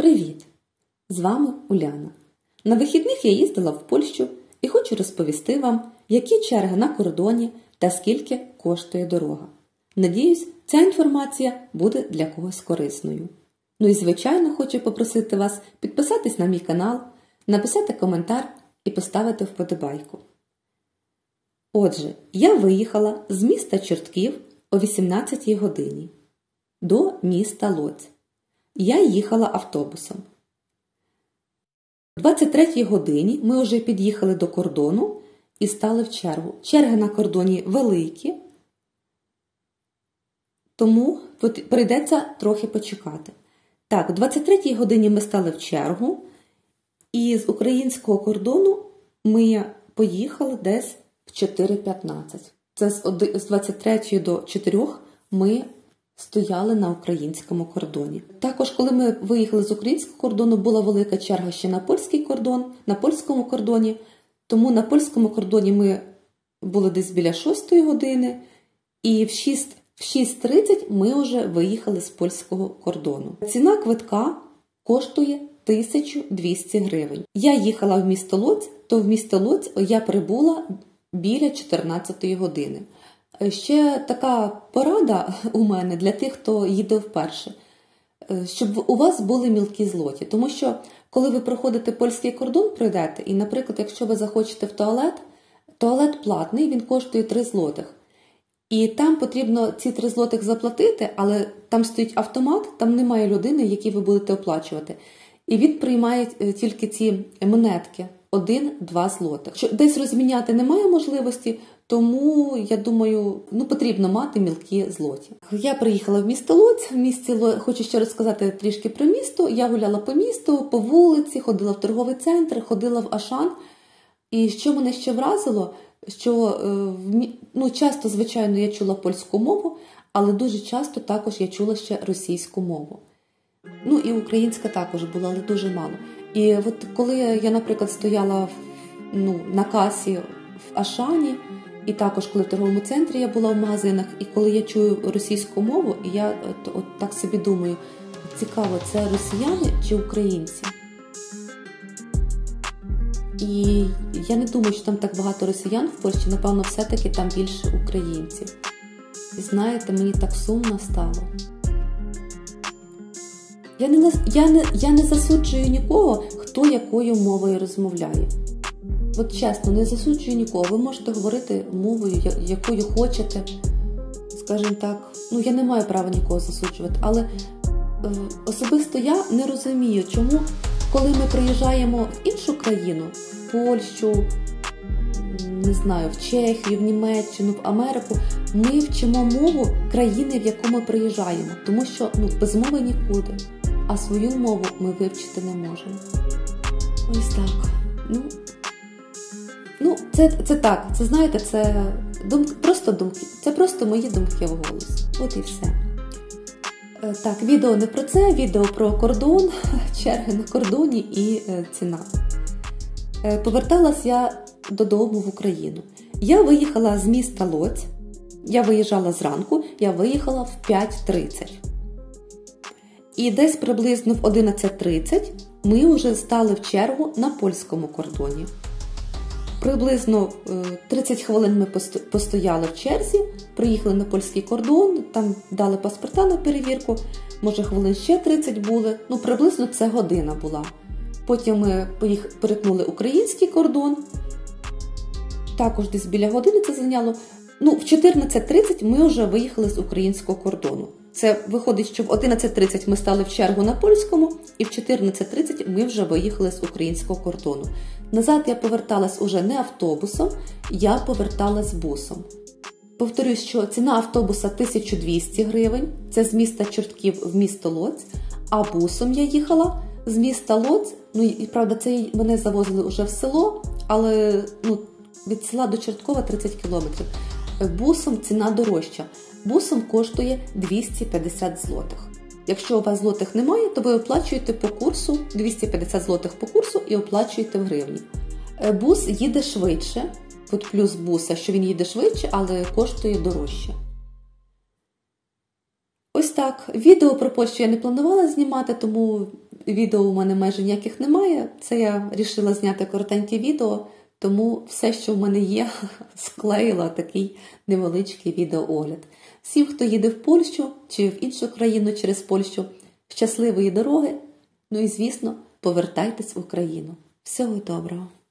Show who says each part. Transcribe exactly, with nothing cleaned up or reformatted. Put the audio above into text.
Speaker 1: Привіт! З вами Уляна. На вихідних я їздила в Польщу і хочу розповісти вам, які черги на кордоні та скільки коштує дорога. Надіюсь, ця інформація буде для когось корисною. Ну і звичайно хочу попросити вас підписатись на мій канал, написати коментар і поставити вподобайку. Отже, я виїхала з міста Чортків о вісімнадцятій годині до міста Лодзь. Я їхала автобусом. О двадцять третій годині ми вже під'їхали до кордону і стали в чергу. Черги на кордоні великі, тому прийдеться трохи почекати. Так, о двадцять третій годині ми стали в чергу, і з українського кордону ми поїхали десь в чотири п'ятнадцять. Це з двадцять третьої до чотирьох ми стояли на українському кордоні. Також, коли ми виїхали з українського кордону, була велика черга ще на польський кордон, на польському кордоні. Тому на польському кордоні ми були десь біля шостої години, і в шість тридцять ми вже виїхали з польського кордону. Ціна квитка коштує тисячу двісті гривень. Я їхала в місто Лодзь, то в місто Лодзь я прибула біля чотирнадцятої години. Ще така порада у мене для тих, хто їде вперше, щоб у вас були мілкі злоті. Тому що, коли ви проходите польський кордон, пройдете, і, наприклад, якщо ви захочете в туалет, туалет платний, він коштує три злотих. І там потрібно ці три злотих заплатити, але там стоїть автомат, там немає людини, якій ви будете оплачувати. І він приймає тільки ці монетки, один-два злотих. Десь розміняти немає можливості, тому, я думаю, ну, потрібно мати мілкі злоті. Я приїхала в місто Лодзь. В місті Лодзь, хочу ще розказати трішки про місто. Я гуляла по місту, по вулиці, ходила в торговий центр, ходила в Ашан. І що мене ще вразило, що ну, часто, звичайно, я чула польську мову, але дуже часто також я чула ще російську мову. Ну і українська також була, але дуже мало. І от коли я, наприклад, стояла ну, на касі в Ашані, і також, коли в торговому центрі я була в магазинах, і коли я чую російську мову, я от, от так собі думаю, цікаво, це росіяни чи українці? І я не думаю, що там так багато росіян в Польщі, напевно, все-таки там більше українців. І знаєте, мені так сумно стало. Я не, я не, я не засуджую нікого, хто якою мовою розмовляє. От чесно, не засуджую нікого. Ви можете говорити мовою, якою хочете. Скажімо так, ну я не маю права нікого засуджувати, але е, особисто я не розумію, чому, коли ми приїжджаємо в іншу країну, в Польщу, не знаю, в Чехію, в Німеччину, в Америку, ми вчимо мову країни, в яку ми приїжджаємо, тому що ну, без мови нікуди, а свою мову ми вивчити не можемо. Ось так. Ну, Ну, це, це так, це, знаєте, це думки, просто думки, це просто мої думки в голос. От і все. Так, відео не про це, відео про кордон, черги на кордоні і е, ціна. Е, поверталась я додому в Україну. Я виїхала з міста Лодзь, я виїжджала зранку, я виїхала в п'ять тридцять. І десь приблизно в одинадцять тридцять ми вже стали в чергу на польському кордоні. Приблизно тридцять хвилин ми постояли в черзі, приїхали на польський кордон, там дали паспорта на перевірку, може хвилин ще тридцять були, ну приблизно це година була. Потім ми перетнули український кордон, також десь біля години це зайняло. Ну, в чотирнадцять тридцять ми вже виїхали з українського кордону. Це виходить, що в одинадцять тридцять ми стали в чергу на польському, і в чотирнадцять тридцять ми вже виїхали з українського кордону. Назад я поверталась уже не автобусом, я поверталась бусом. Повторюсь, що ціна автобуса тисяча двісті гривень, це з міста Чортків в місто Лодзь, а бусом я їхала з міста Лодзь, ну і правда, це мене завозили вже в село, але ну, від села до Чорткова тридцять кілометрів. Бусом ціна дорожча. Бусом коштує двісті п'ятдесят злотих. Якщо у вас злотих немає, то ви оплачуєте по курсу, двісті п'ятдесят злотих по курсу і оплачуєте в гривні. Бус їде швидше, от плюс буса, що він їде швидше, але коштує дорожче. Ось так. Відео про Польщу я не планувала знімати, тому відео у мене майже ніяких немає. Це я вирішила зняти коротеньке відео, тому все, що в мене є, склеїла такий невеличкий відеоогляд. Всім, хто їде в Польщу чи в іншу країну через Польщу, щасливої дороги, ну і, звісно, повертайтесь в Україну. Всього доброго!